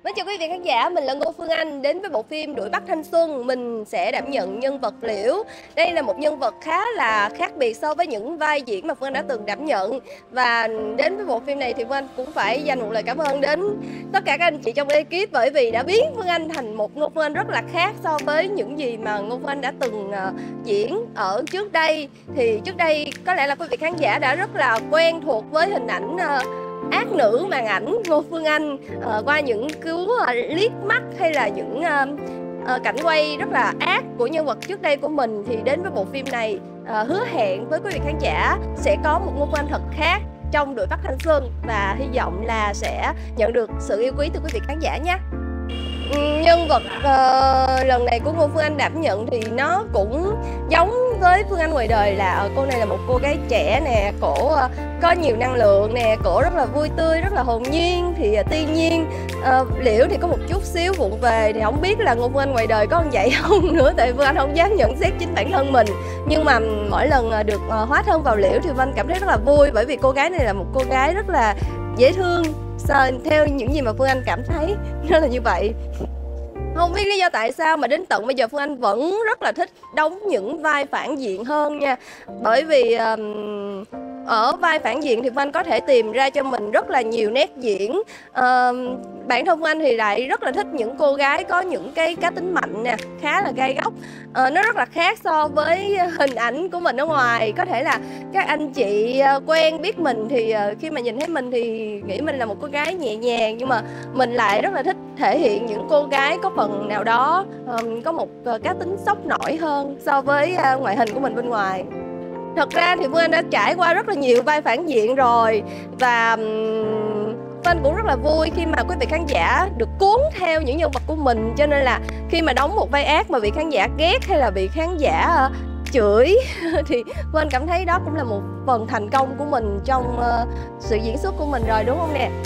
Mến chào quý vị khán giả, mình là Ngô Phương Anh. Đến với bộ phim Đuổi bắt thanh xuân, mình sẽ đảm nhận nhân vật Liễu. Đây là một nhân vật khá là khác biệt so với những vai diễn mà Phương Anh đã từng đảm nhận. Và đến với bộ phim này thì Phương Anh cũng phải dành một lời cảm ơn đến tất cả các anh chị trong ekip, bởi vì đã biến Phương Anh thành một Ngô Phương Anh rất là khác so với những gì mà Ngô Phương Anh đã từng diễn ở trước đây. Thì trước đây có lẽ là quý vị khán giả đã rất là quen thuộc với hình ảnh ác nữ màn ảnh Ngô Phương Anh qua những cú liếc mắt hay là những cảnh quay rất là ác của nhân vật trước đây của mình. Thì đến với bộ phim này hứa hẹn với quý vị khán giả sẽ có một Ngô Phương Anh thật khác trong Đuổi bắt thanh xuân, và hy vọng là sẽ nhận được sự yêu quý từ quý vị khán giả nhé. Nhân vật lần này của Ngô Phương Anh đảm nhận thì nó cũng giống với Phương Anh ngoài đời, là cô này là một cô gái trẻ nè, cổ có nhiều năng lượng nè, cổ rất là vui tươi, rất là hồn nhiên. Thì tuy nhiên Liễu thì có một chút xíu vụng về, thì không biết là Ngô Phương Anh ngoài đời có như vậy không nữa, tại Phương Anh không dám nhận xét chính bản thân mình. Nhưng mà mỗi lần được hóa thân vào Liễu thì Phương Anh cảm thấy rất là vui, bởi vì cô gái này là một cô gái rất là dễ thương. Theo những gì mà Phương Anh cảm thấy nó là như vậy. Không biết lý do tại sao mà đến tận bây giờ Phương Anh vẫn rất là thích đóng những vai phản diện hơn nha. Bởi vì ở vai phản diện thì Phương Anh có thể tìm ra cho mình rất là nhiều nét diễn. Bản thân Phương Anh thì lại rất là thích những cô gái có những cái cá tính mạnh nè, khá là gai góc. Nó rất là khác so với hình ảnh của mình ở ngoài. Có thể là các anh chị quen biết mình thì khi mà nhìn thấy mình thì nghĩ mình là một cô gái nhẹ nhàng, nhưng mà mình lại rất là thích thể hiện những cô gái có phần nào đó có một cá tính sốc nổi hơn so với ngoại hình của mình bên ngoài. Thật ra thì Phương Anh đã trải qua rất là nhiều vai phản diện rồi, và Phương Anh cũng rất là vui khi mà quý vị khán giả được cuốn theo những nhân vật của mình. Cho nên là khi mà đóng một vai ác mà bị khán giả ghét hay là bị khán giả chửi thì Phương Anh cảm thấy đó cũng là một phần thành công của mình trong sự diễn xuất của mình rồi, đúng không nè?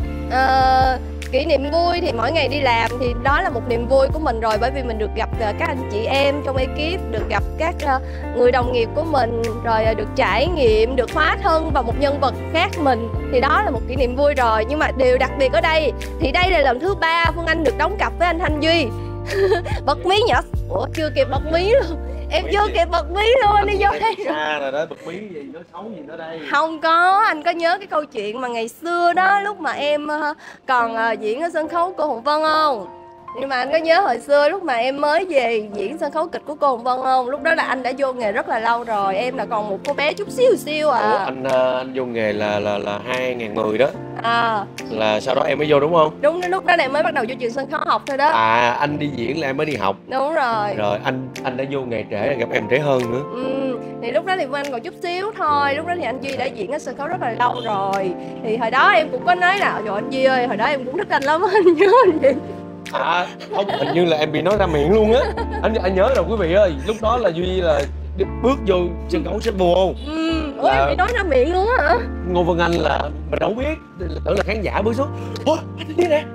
Kỷ niệm vui thì mỗi ngày đi làm thì đó là một niềm vui của mình rồi, bởi vì mình được gặp các anh chị em trong ekip, được gặp các người đồng nghiệp của mình, rồi được trải nghiệm, được hóa thân vào một nhân vật khác mình, thì đó là một kỷ niệm vui rồi. Nhưng mà điều đặc biệt ở đây thì đây là lần thứ 3 Phương Anh được đóng cặp với anh Thanh Duy. Bật mí nhỏ, ủa chưa kịp bật mí luôn, em chưa kịp bật mí luôn, anh đi vô đây xa rồi đó, bật mí gì nó xấu gì nữa đây. Không có, anh có nhớ cái câu chuyện mà ngày xưa đó, lúc mà em còn diễn ở sân khấu cô Hồng Vân không? Nhưng mà anh có nhớ hồi xưa lúc mà em mới về diễn sân khấu kịch của cô Hồng Vân không? Lúc đó là anh đã vô nghề rất là lâu rồi, em là còn một cô bé chút xíu xíu à. Ủa, anh vô nghề là 2010 đó. À, Là sau đó em mới vô đúng không? đúng, lúc đó là em mới bắt đầu vô trường sân khấu học thôi đó. À, anh đi diễn là em mới đi học. Đúng rồi. Rồi anh đã vô nghề trễ, gặp em trễ hơn nữa. Thì lúc đó thì Phương Anh còn chút xíu thôi. Lúc đó thì anh Duy đã diễn ở sân khấu rất là lâu rồi. Thì hồi đó em cũng có nói là trời anh Duy ơi, hồi đó em cũng thích anh lắm, anh nhớ anh Duy. À không, hình như là em bị nói ra miệng luôn á. Anh nhớ rồi quý vị ơi, lúc đó là Duy là bước vô sân khấu xếp vô. Ủa em bị nói ra miệng luôn á hả? Ngô Vân Anh là mình đâu biết, tưởng là khán giả bước xuống. Ủa, anh đi nè.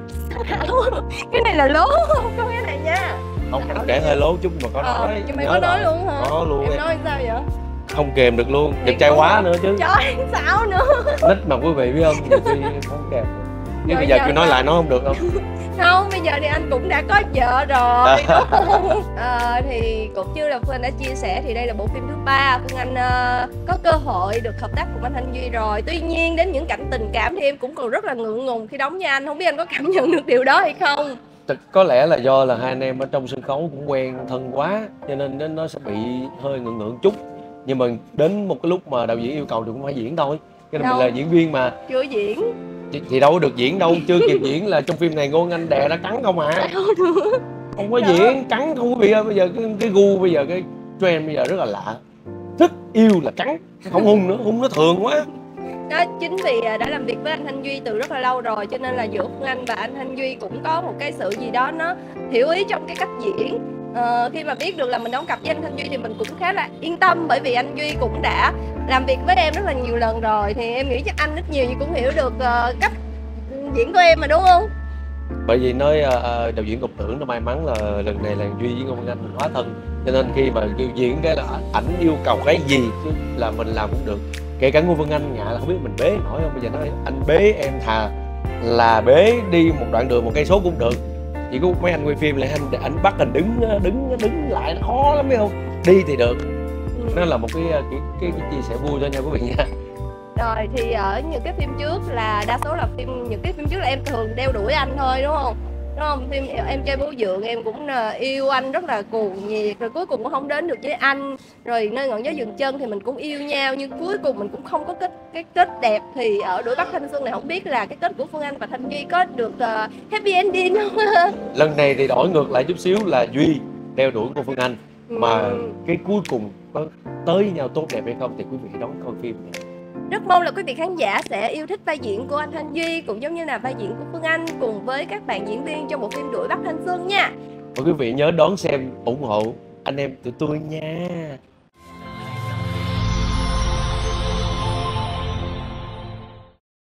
Cái này là lố không? Có cái này nha. Không, kể hơi lố chút mà có nói. Nhưng mà có nói luôn hả? Có luôn. Em nói sao vậy? Không kèm được luôn, đẹp trai quá nữa chứ. Trời, sao nữa? Nít mà quý vị biết không, nhiều khi không kèm. Nhưng bây giờ kêu nói lại nó không được không? Không, bây giờ thì anh cũng đã có vợ rồi, đúng không? Thì cũng như là Phương Anh đã chia sẻ thì đây là bộ phim thứ 3 Phương Anh có cơ hội được hợp tác cùng anh Thanh Duy rồi. Tuy nhiên đến những cảnh tình cảm thì em cũng còn rất là ngượng ngùng khi đóng với anh. Không biết anh có cảm nhận được điều đó hay không? Có lẽ là do là hai anh em ở trong sân khấu cũng quen thân quá, cho nên nó sẽ bị hơi ngượng ngượng chút. Nhưng mà đến một cái lúc mà đạo diễn yêu cầu thì cũng phải diễn thôi. Cái này mình là diễn viên mà. Chưa diễn thì đâu có được diễn đâu, chưa kịp diễn là trong phim này Ngô Anh đè đã cắn không à. Không có diễn, cắn không quý vị ơi. Bây giờ cái gu bây giờ cái trend bây giờ rất là lạ, thích yêu là cắn, không hung nữa, hung nó thường quá. Đó, chính vì đã làm việc với anh Thanh Duy từ rất là lâu rồi, cho nên là giữa Phương Anh và anh Thanh Duy cũng có một cái sự gì đó nó hiểu ý trong cái cách diễn. Khi mà biết được là mình đóng cặp với anh Thanh Duy thì mình cũng khá là yên tâm, bởi vì anh Duy cũng đã làm việc với em rất là nhiều lần rồi, thì em nghĩ chắc anh ít nhiều gì cũng hiểu được cách diễn của em mà, đúng không? Bởi vì nói đạo diễn Ngọc Tưởng nó may mắn là lần này là Duy với Ngô Anh hóa thân, cho nên khi mà kêu diễn cái là ảnh yêu cầu cái gì chứ là mình làm cũng được. Kể cả Ngô Vân Anh ngại là không biết mình bế nổi không, bây giờ nói anh bế em thà là bế đi một đoạn đường 1 cây số cũng được. Chỉ có mấy anh quay phim là anh bắt anh đứng lại, nó khó lắm, biết không? Đi thì được. Nó là một cái chia sẻ vui thôi nha quý vị nha. Rồi thì ở những cái phim trước là đa số là những cái phim trước là em thường đeo đuổi anh thôi đúng không? Đúng không? Phim Em Trai Bố Dượng em cũng yêu anh rất là cuồng nhiệt, rồi cuối cùng cũng không đến được với anh. Rồi Nơi Ngọn Gió Dừng Chân thì mình cũng yêu nhau nhưng cuối cùng mình cũng không có cái kết đẹp. Thì ở Đuổi Bắt Thanh Xuân này không biết là cái kết của Phương Anh và Thanh Duy có được happy ending không? Lần này thì đổi ngược lại chút xíu là Duy đeo đuổi cô Phương Anh, mà cái cuối cùng có tới với nhau tốt đẹp hay không thì quý vị đón coi phim nha. Rất mong là quý vị khán giả sẽ yêu thích vai diễn của anh Thanh Duy cũng giống như là vai diễn của Phương Anh cùng với các bạn diễn viên trong bộ phim Đuổi Bắt Thanh Xuân nha. Và quý vị nhớ đón xem, ủng hộ anh em tụi tôi nha.